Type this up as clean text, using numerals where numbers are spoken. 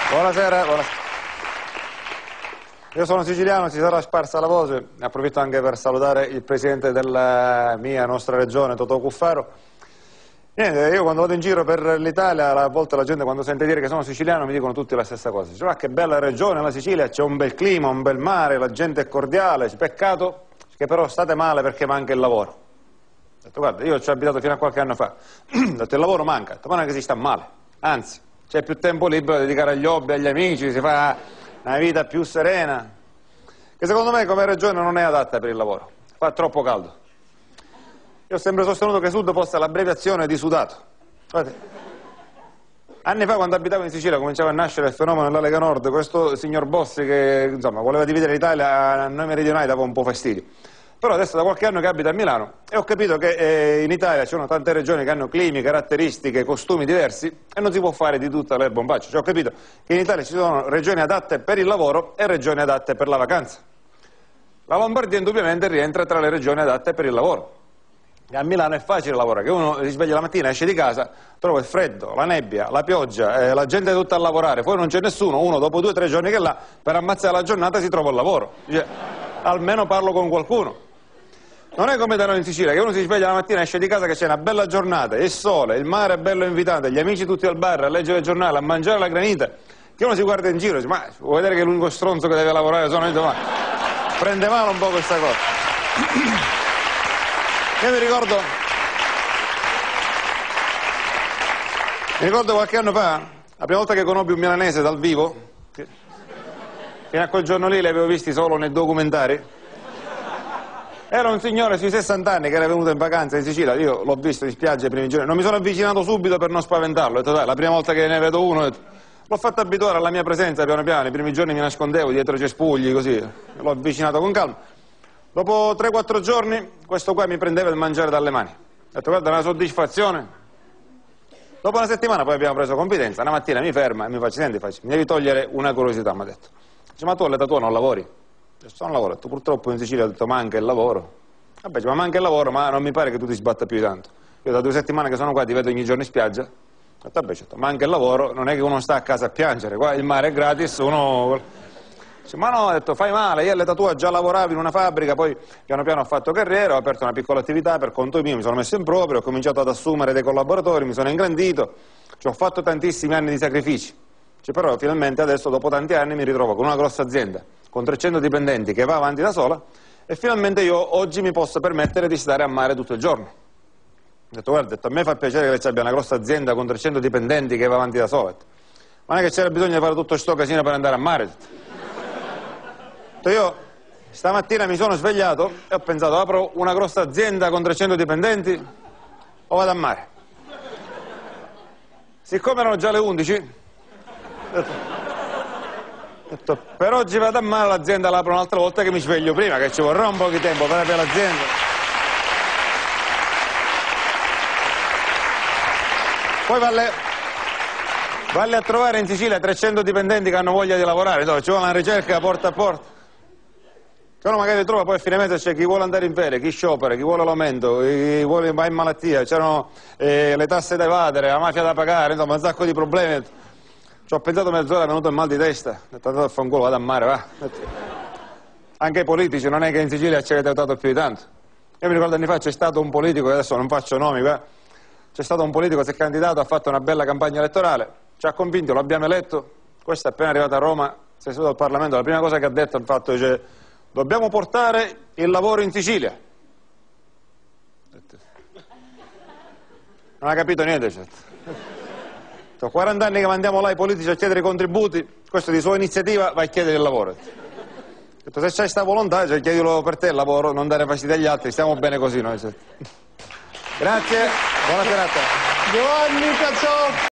Buonasera, buonasera. Io sono siciliano, si sarà sparsa la voce, ne approfitto anche per salutare il presidente della nostra regione, Totò Cuffaro. Niente, io quando vado in giro per l'Italia, a volte la gente quando sente dire che sono siciliano mi dicono tutti la stessa cosa. Dice, ah, che bella regione la Sicilia, c'è un bel clima, un bel mare, la gente è cordiale, peccato che però state male perché manca il lavoro. Ho detto, guarda, io ci ho abitato fino a qualche anno fa, ho detto, il lavoro manca, ho detto, ma non è che si sta male, anzi, c'è più tempo libero da dedicare agli hobby, agli amici, si fa una vita più serena, che secondo me come regione non è adatta per il lavoro, fa troppo caldo. Io ho sempre sostenuto che Sud fosse l'abbreviazione di sudato. Guardate, anni fa quando abitavo in Sicilia cominciava a nascere il fenomeno della Lega Nord, questo signor Bossi che insomma voleva dividere l'Italia, a noi meridionali dava un po' fastidio. Però adesso da qualche anno che abito a Milano e ho capito che in Italia ci sono tante regioni che hanno climi, caratteristiche, costumi diversi e non si può fare di tutta l'erba un bacio. Cioè, ho capito che in Italia ci sono regioni adatte per il lavoro e regioni adatte per la vacanza. La Lombardia indubbiamente rientra tra le regioni adatte per il lavoro. E a Milano è facile lavorare, che uno si sveglia la mattina, esce di casa, trova il freddo, la nebbia, la pioggia, la gente è tutta a lavorare, poi non c'è nessuno, uno dopo 2 o 3 giorni che là, per ammazzare la giornata si trova il lavoro. Dice, almeno parlo con qualcuno. Non è come da noi in Sicilia, che uno si sveglia la mattina, esce di casa che c'è una bella giornata, il sole, il mare è bello invitante, gli amici tutti al bar, a leggere il giornale, a mangiare la granita, che uno si guarda in giro e dice, ma vuoi vedere che l'unico stronzo che deve lavorare sono io? Ma prende male un po' questa cosa. Io mi ricordo qualche anno fa, la prima volta che conobbi un milanese dal vivo, fino a quel giorno lì li avevo visti solo nei documentari. Era un signore sui 60 anni che era venuto in vacanza in Sicilia, io l'ho visto in spiaggia i primi giorni, non mi sono avvicinato subito per non spaventarlo, ho detto dai, la prima volta che ne vedo uno, l'ho fatto abituare alla mia presenza piano piano, i primi giorni mi nascondevo dietro i cespugli così, l'ho avvicinato con calma. Dopo 3-4 giorni questo qua mi prendeva il mangiare dalle mani, ho detto guarda, è una soddisfazione. Dopo una settimana poi abbiamo preso confidenza, una mattina mi ferma e mi faccio, senti, mi devi togliere una curiosità, mi ha detto. Dice, ma tu all'età tua non lavori? Non lavoro, ho detto, purtroppo in Sicilia ho detto manca il lavoro. Vabbè, ma manca il lavoro, ma non mi pare che tu ti sbatta più di tanto. Io da 2 settimane che sono qua ti vedo ogni giorno in spiaggia. Ho detto, vabbè, certo, manca il lavoro, non è che uno sta a casa a piangere, qua il mare è gratis, uno... Dice, ma no, ho detto, fai male, io all'età tua già lavoravo in una fabbrica, poi piano piano ho fatto carriera, ho aperto una piccola attività per conto mio, mi sono messo in proprio, ho cominciato ad assumere dei collaboratori, mi sono ingrandito, ci ho fatto tantissimi anni di sacrifici. Cioè, però finalmente adesso dopo tanti anni mi ritrovo con una grossa azienda, con 300 dipendenti che va avanti da sola e finalmente io oggi mi posso permettere di stare a mare tutto il giorno. Ho detto, guarda, a me fa piacere che ci abbia una grossa azienda con 300 dipendenti che va avanti da sola. Ma non è che c'era bisogno di fare tutto sto casino per andare a mare. Ho detto, io stamattina mi sono svegliato e ho pensato, apro una grossa azienda con 300 dipendenti o vado a mare? Siccome erano già le 11, ho detto, per oggi vado a mare, l'azienda l'apro un'altra volta che mi sveglio prima, che ci vorrà un po' di tempo per aprire l'azienda. Poi valle a trovare in Sicilia 300 dipendenti che hanno voglia di lavorare, dove ci vuole una ricerca porta a porta. Che uno magari trova, poi a fine mese c'è chi vuole andare in ferie, chi sciopera, chi vuole l'aumento, chi vuole va in malattia, c'erano le tasse da evadere, la mafia da pagare, insomma un sacco di problemi. Ci ho pensato mezz'ora, è venuto il mal di testa, ho detto andato a fanculo, vado a mare, va. Anche i politici, non è che in Sicilia ci avete aiutato più di tanto. Io mi ricordo anni fa c'è stato un politico, che adesso non faccio nomi, c'è stato un politico, si è candidato, ha fatto una bella campagna elettorale, ci ha convinto, lo abbiamo eletto, questo è appena arrivato a Roma, si è seduto al Parlamento, la prima cosa che ha detto, infatti, dice, dobbiamo portare il lavoro in Sicilia. Non ha capito niente, certo. 40 anni che mandiamo là i politici a chiedere i contributi, questo di sua iniziativa va a chiedere il lavoro. Ho detto, se c'hai questa volontà, cioè, chiedilo per te il lavoro, non dare fastidio agli altri, stiamo bene così noi. Grazie, buona serata. Giovanni Cazzotto.